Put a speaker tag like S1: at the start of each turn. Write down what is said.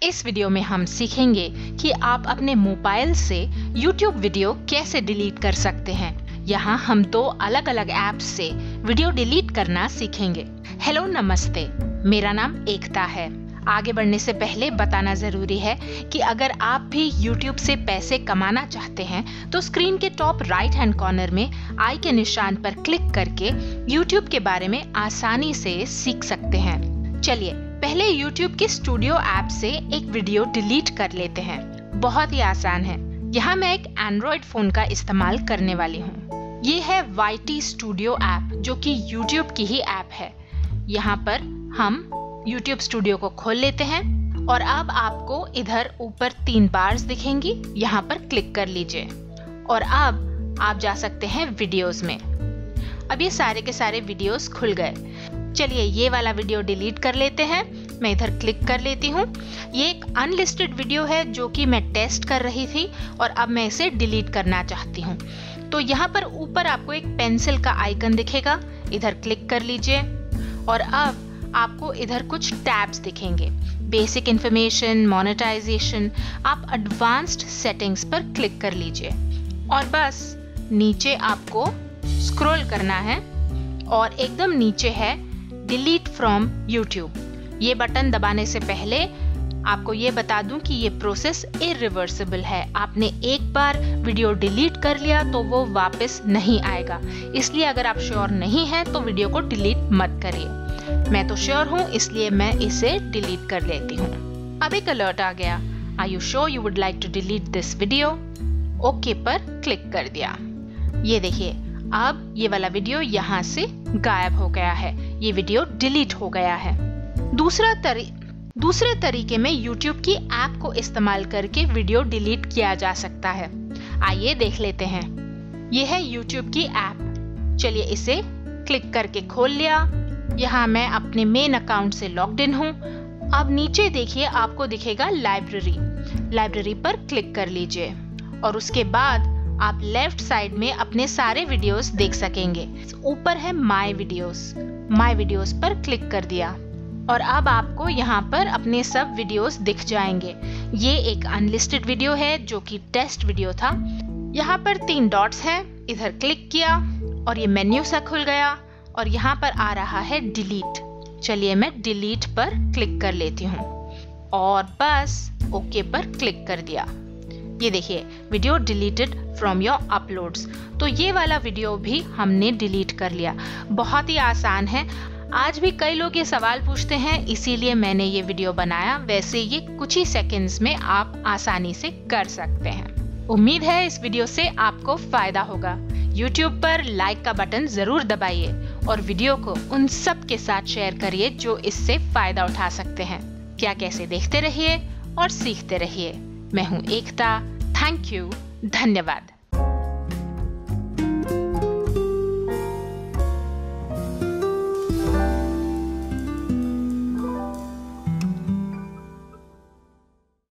S1: इस वीडियो में हम सीखेंगे कि आप अपने मोबाइल से YouTube वीडियो कैसे डिलीट कर सकते हैं। यहाँ हम दो अलग अलग ऐप्स से वीडियो डिलीट करना सीखेंगे। हेलो नमस्ते, मेरा नाम एकता है। आगे बढ़ने से पहले बताना जरूरी है कि अगर आप भी YouTube से पैसे कमाना चाहते हैं तो स्क्रीन के टॉप राइट हैंड कॉर्नर में आई के निशान पर क्लिक करके YouTube के बारे में आसानी से सीख सकते हैं। चलिए पहले YouTube की स्टूडियो ऐप से एक वीडियो डिलीट कर लेते हैं। बहुत ही आसान है। यहाँ मैं एक एंड्रॉइड फोन का इस्तेमाल करने वाली हूँ। ये है YT स्टूडियो ऐप जो कि YouTube की ही ऐप है। यहाँ पर हम YouTube स्टूडियो को खोल लेते हैं और अब आपको इधर ऊपर 3 बार्स दिखेंगी, यहाँ पर क्लिक कर लीजिए और अब आप जा सकते हैं वीडियोस में। अब ये सारे के सारे वीडियोस खुल गए। चलिए ये वाला वीडियो डिलीट कर लेते हैं। मैं इधर क्लिक कर लेती हूँ। ये एक अनलिस्टेड वीडियो है जो कि मैं टेस्ट कर रही थी और अब मैं इसे डिलीट करना चाहती हूँ। तो यहाँ पर ऊपर आपको एक पेंसिल का आइकन दिखेगा, इधर क्लिक कर लीजिए और अब आपको इधर कुछ टैब्स दिखेंगे। Basic information, monetization. आप एडवांस्ड सेटिंग्स पर क्लिक कर लीजिए और बस नीचे आपको स्क्रॉल करना है और एकदम नीचे है डिलीट फ्रॉम YouTube। ये बटन दबाने से पहले आपको ये बता दूं कि ये प्रोसेस इरिवर्सिबल है। आपने एक बार वीडियो डिलीट कर लिया तो वो वापस नहीं आएगा। इसलिए अगर आप श्योर नहीं हैं तो वीडियो को डिलीट मत करिए। मैं तो श्योर हूँ, इसलिए मैं इसे डिलीट कर लेती हूँ। अब एक अलर्ट आ गया, are you sure you would like to delete this video? Okay पर क्लिक कर दिया। ये देखिए अब ये वाला वीडियो यहाँ से गायब हो गया है। ये वीडियो डिलीट हो गया है। दूसरे तरीके में YouTube की ऐप को इस्तेमाल करके वीडियो डिलीट किया जा सकता है। आइए देख लेते हैं। ये है YouTube की ऐप। चलिए इसे क्लिक करके खोल लिया। यहाँ मैं अपने मेन अकाउंट से लॉग्ड इन हूँ। अब नीचे देखिए आपको दिखेगा लाइब्रेरी पर क्लिक कर लीजिए और उसके बाद आप लेफ्ट साइड में अपने सारे वीडियोस देख सकेंगे। ऊपर है माय वीडियोस पर क्लिक कर दिया और अब आपको यहाँ पर अपने सब वीडियोस दिख जाएंगे। ये एक अनलिस्टेड वीडियो है जो कि टेस्ट वीडियो था। यहाँ पर 3 डॉट्स हैं, इधर क्लिक किया और ये मेन्यू सा खुल गया और यहाँ पर आ रहा है डिलीट। चलिए मैं डिलीट पर क्लिक कर लेती हूँ और बस ओके पर क्लिक कर दिया। ये देखिए video deleted from your uploads. तो ये वाला वीडियो भी हमने डिलीट कर लिया। बहुत ही आसान है। आज भी कई लोग ये सवाल पूछते हैं, इसीलिए मैंने ये वीडियो बनाया। वैसे ये कुछ ही सेकंड्स में आप आसानी से कर सकते हैं। उम्मीद है इस वीडियो से आपको फायदा होगा। YouTube पर लाइक का बटन जरूर दबाइए और वीडियो को उन सब के साथ शेयर करिए जो इससे फायदा उठा सकते हैं। क्या कैसे देखते रहिए और सीखते रहिए। मैं हूँ एकता। थैंक यू, धन्यवाद।